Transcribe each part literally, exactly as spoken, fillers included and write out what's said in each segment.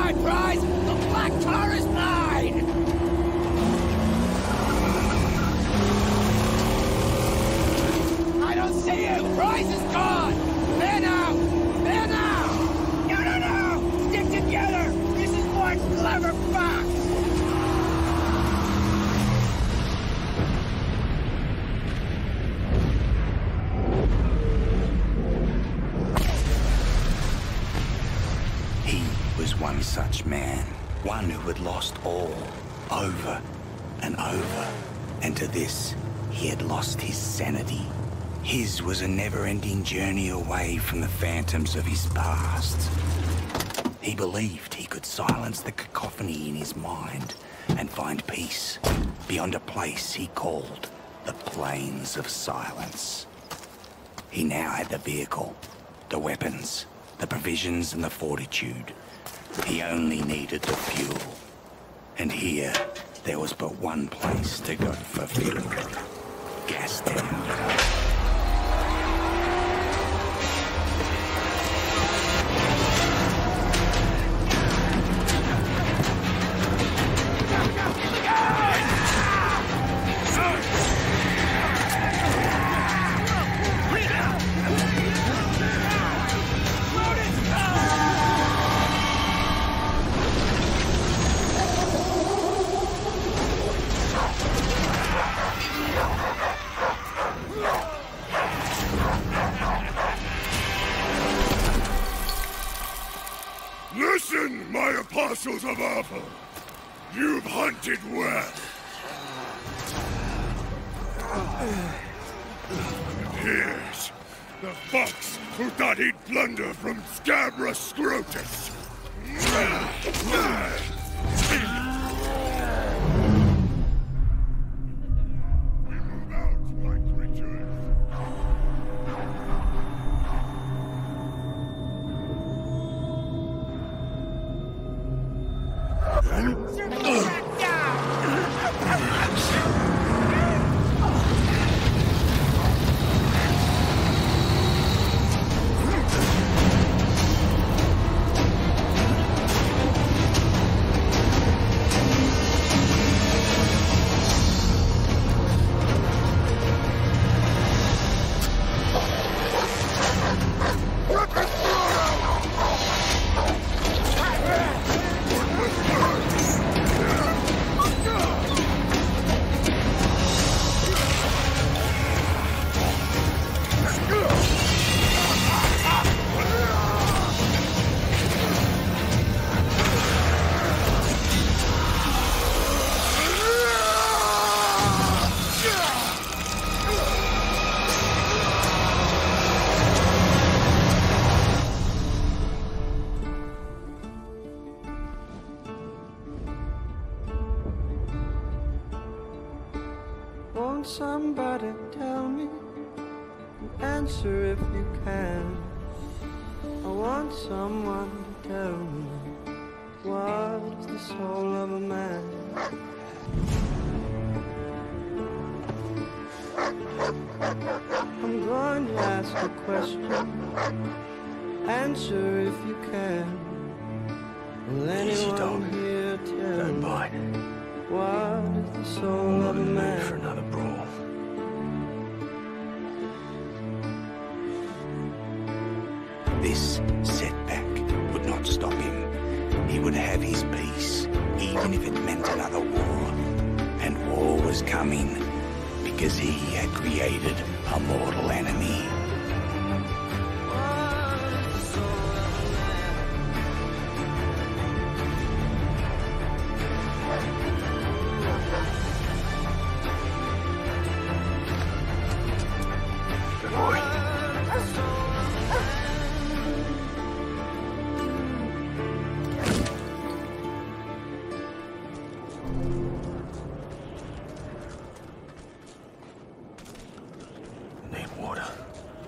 my prize! The black tar is mine! I don't see it! The prize is gone! There now! There now! No, no, no! Stick together! This is one clever fox! One such man, one who had lost all, over and over, and to this, he had lost his sanity. His was a never-ending journey away from the phantoms of his past. He believed he could silence the cacophony in his mind and find peace beyond a place he called the Plains of Silence. He now had the vehicle, the weapons, the provisions and the fortitude. He only needed the fuel. And here, there was but one place to go for fuel. Gastown. Listen, my apostles of Alpha! You've hunted well. Here's the fox who thought he'd plunder from Scabra Scrotus. Move out, my creatures. Won't somebody tell me? Answer if you can. I want someone to tell me what's the soul of a man. I'm going to ask a question. Answer if you can. Will anyone here tell Don't me bite. what is the soul of a man? For another brawl. This setback would not stop him. He would have his peace, even if it meant another war. And war was coming, because he had created a mortal enemy. Need water.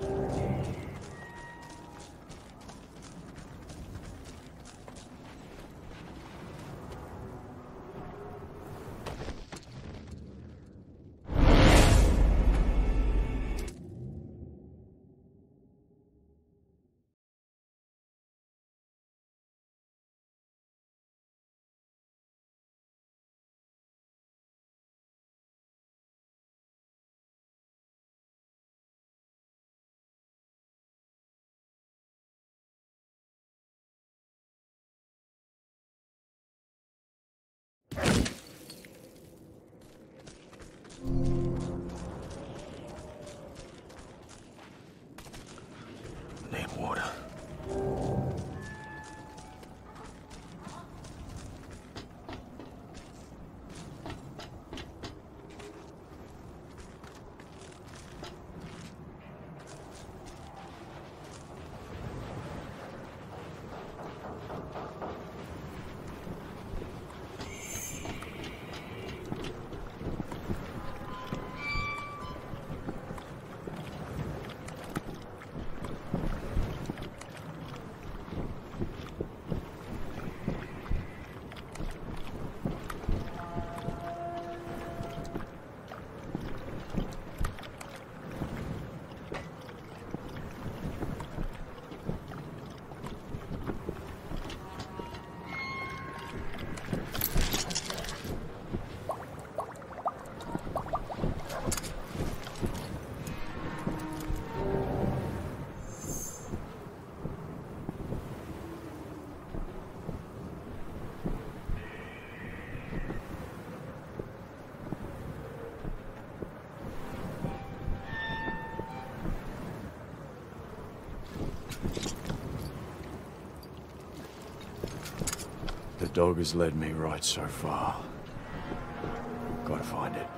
The dog has led me right so far. Gotta find it.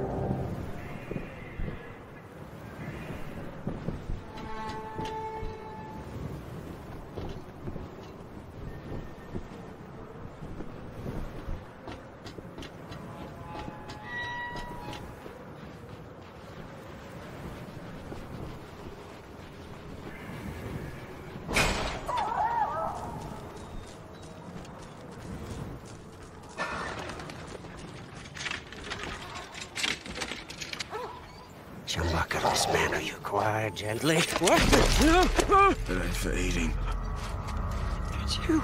Chumbuckles, man, are you quiet, gently? What? No, no. It ain't for eating. It's you.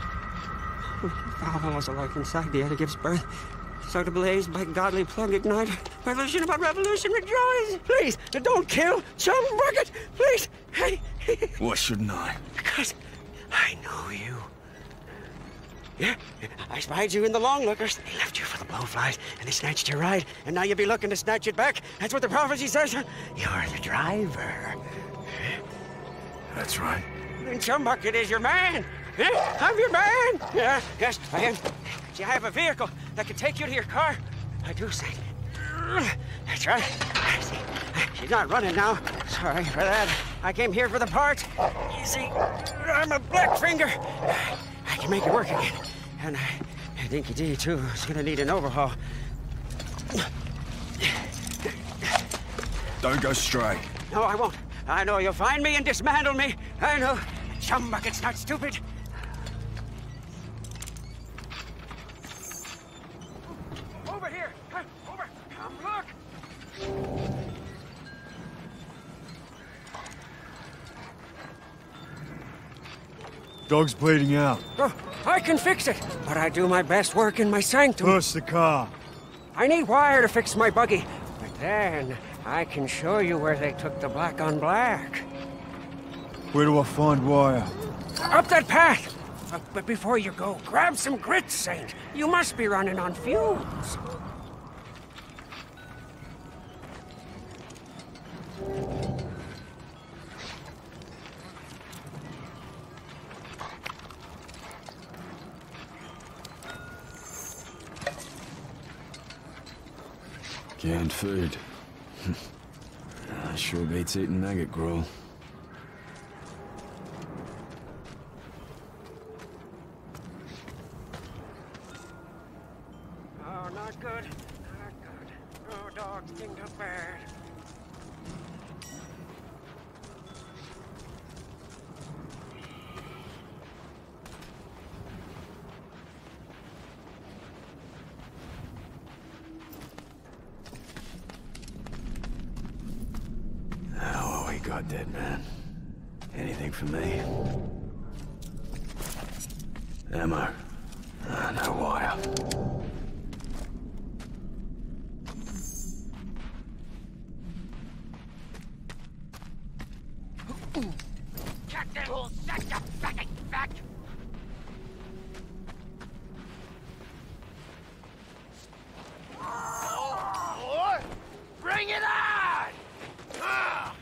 Our was alive inside the other gives birth. So to blaze by godly plug ignite. Revolution about revolution rejoice. Please, don't kill Chumbucket. Please. Hey. Why shouldn't I? Because I know you. Yeah, I spied you in the Longlookers. They left you for the Blowflies, and they snatched your ride, and now you be looking to snatch it back. That's what the prophecy says. You're the driver. That's right. And Chumbucket is your man. Yeah, I'm your man. Yeah, yes, I am. See, I have a vehicle that can take you to your car. I do say. That's right. See, she's not running now. Sorry for that. I came here for the parts. You see, I'm a Blackfinger. I can make it work again. And uh, Dinky D, too, is gonna need an overhaul. Don't go stray. No, I won't. I know you'll find me and dismantle me. I know. Chumbucket's not stupid. Over here. Come, over. Come, look. Dog's bleeding out. Oh, I can fix it, but I do my best work in my sanctum. Push the car. I need wire to fix my buggy, but then I can show you where they took the black on black. Where do I find wire? Up that path! Uh, but before you go, grab some grits, Saint. You must be running on fumes. Canned food. That sure beats eating nugget gruel. Oh, not good. Not good. Oh, dogs dinged up bad. Oh, we got dead man. Anything for me? Ammo. Ah, no wire. Captain will set the fucking back. Oh, bring it on! Ah!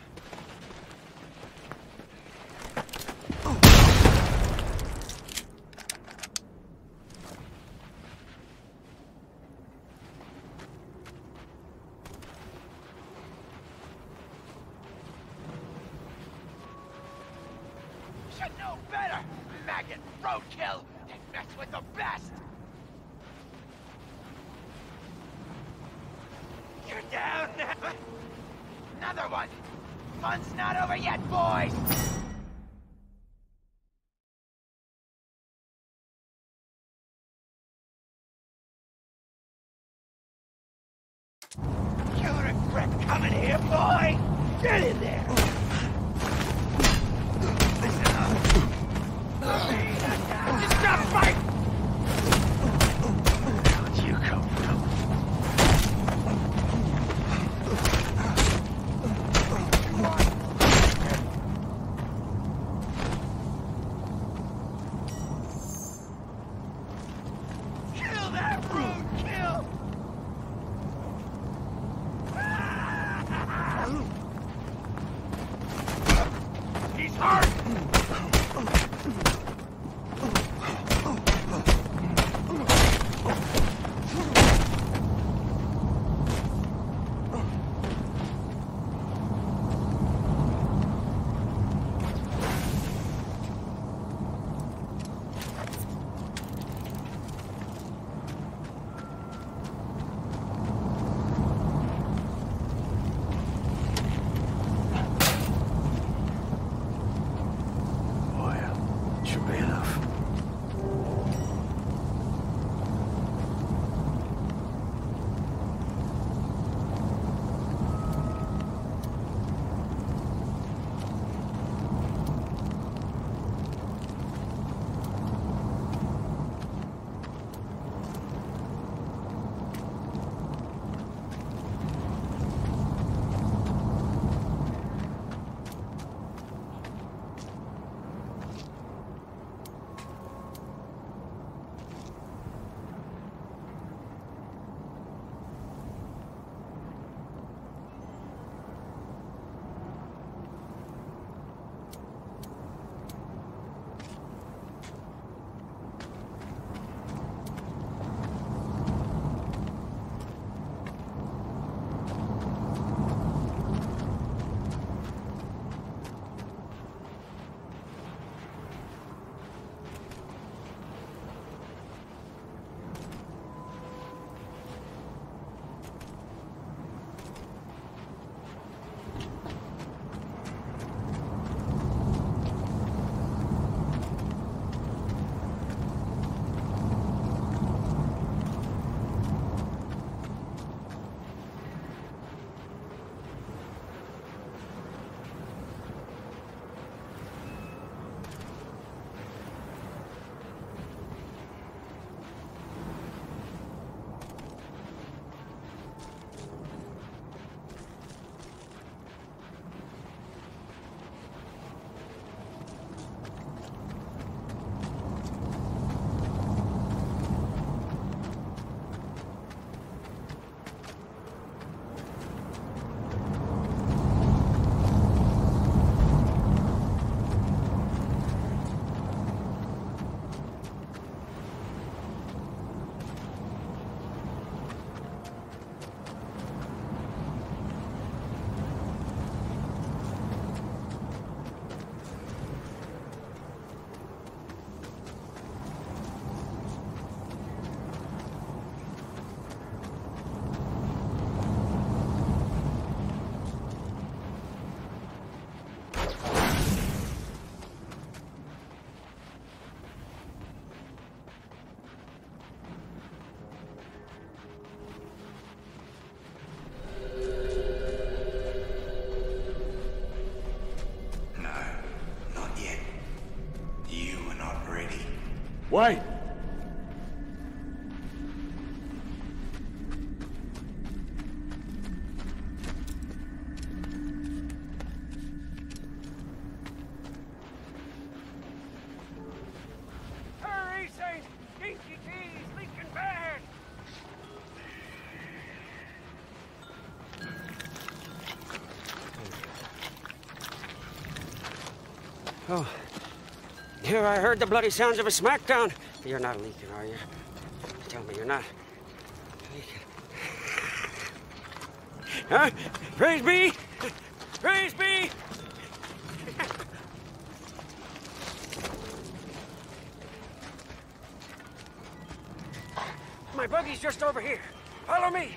Should know better! Maggot roadkill! They mess with the best! You're down! Another one! Fun's not over yet, boys! You'll regret coming here, boy! Get in there! Listen up! Just stop fighting! Where'd you come from? Kill that roadkill! He's hurt! Wait! Hurry, Saint! Dinky D's leaking bad! Oh. Here I heard the bloody sounds of a smackdown. You're not leaking, are you? Tell me you're not leaking. Huh? Praise be! Praise be! My buggy's just over here. Follow me.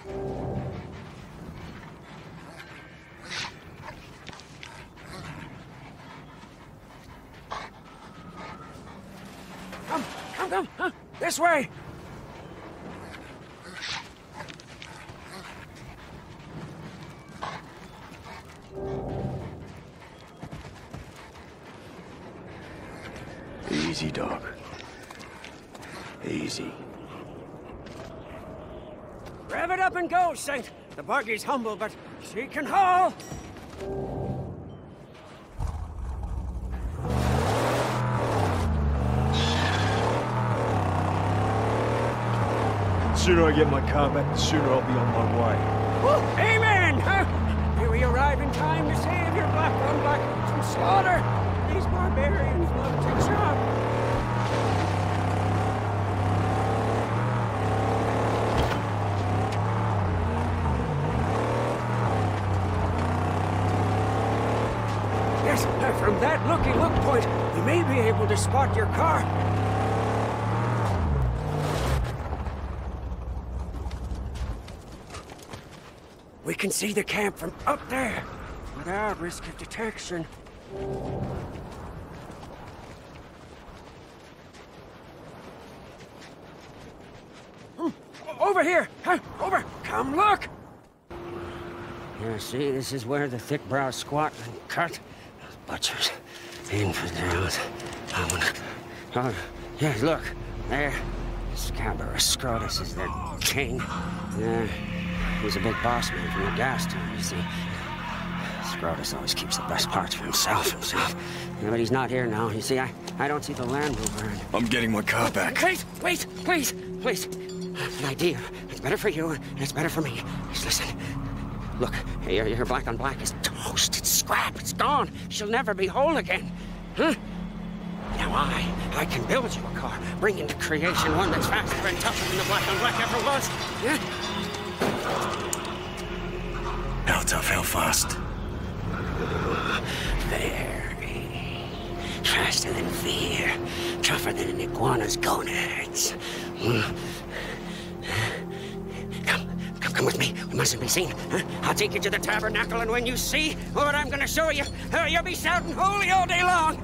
Come, come, come, huh? This way. Easy, dog. Easy. Rev it up and go, Saint. The buggy's humble, but she can haul. The sooner I get my car back, the sooner I'll be on my way. Woo, amen! Huh? May we arrive in time to save your black on black from slaughter. These barbarians. From that looky-look point, we may be able to spot your car. We can see the camp from up there, without risk of detection. Hmm. Over here! Huh? Over! Come look! Yeah, see, this is where the thick-browed squat and cut. Those butchers, infidels. I wanna... Oh, yeah, look, there. Scabrous Scrotus is their king. Yeah, he's a big boss man from the gas town, you see. Scrotus always keeps the best parts for himself, himself. Yeah, but he's not here now. You see, I, I don't see the Land Rover. And... I'm getting my car back. Wait, wait, please, please. An idea. It's better for you, and it's better for me. Just listen. Look, your, your black on black is toast. It's scrap. It's gone. She'll never be whole again. Huh? Now I, I can build you a car, bring into creation one that's faster and tougher than the black on black ever was. Yeah? How tough, how fast? Very. Faster than fear. Tougher than an iguana's gonads. Mm. Come, come, come with me. We mustn't be seen. Huh? I'll take you to the tabernacle, and when you see what I'm gonna show you, uh, you'll be shouting holy all day long.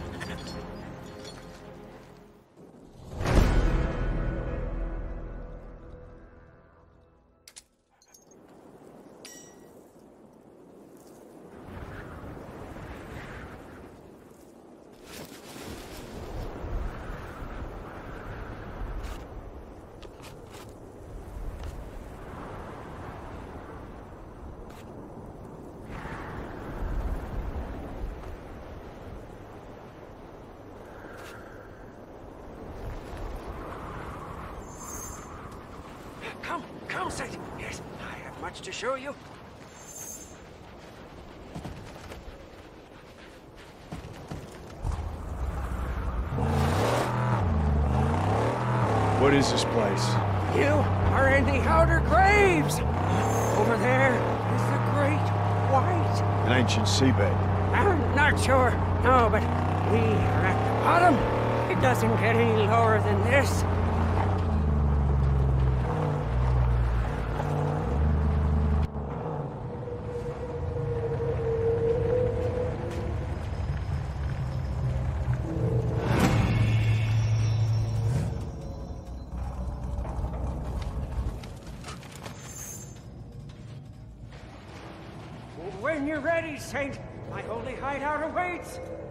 Come, come, Saint. Yes, I have much to show you. What is this place? You are in the Outer Graves. Over there is the Great White. An ancient seabed. I'm not sure. No, but we are at the bottom. It doesn't get any lower than this. When you're ready, Saint, my holy hideout awaits.